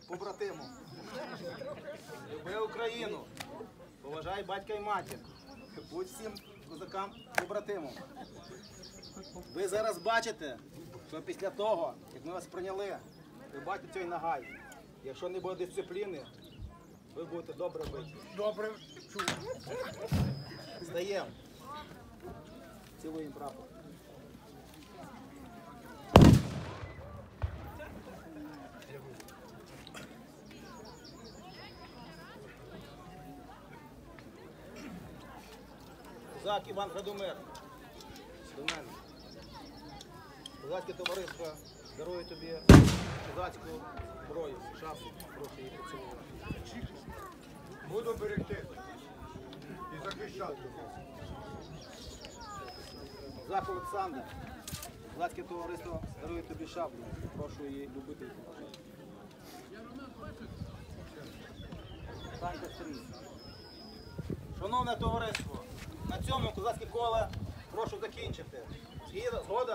побратиму. Люби Україну. Поважай батька і матір. Будь всім козакам побратимом. Ви зараз бачите, що після того, як ми вас прийняли, ви бачите цей нагай. Якщо не буде дисципліни, ви будете добре биті. Добре, чую. Стаємо. Цілуємо прапор. Козак Іван Радомир. До мене. Козацьке товариство дарує тобі козацьку зброю, шапку. Прошу її поцілувати. Буду берегти і захищати. Козак Олександр. Козацьке товариство дарує тобі шапку. Прошу її любити і поважати. Станьте стрій. Шановне товариство, на цьому козацьке коло прошу закінчити. Згода?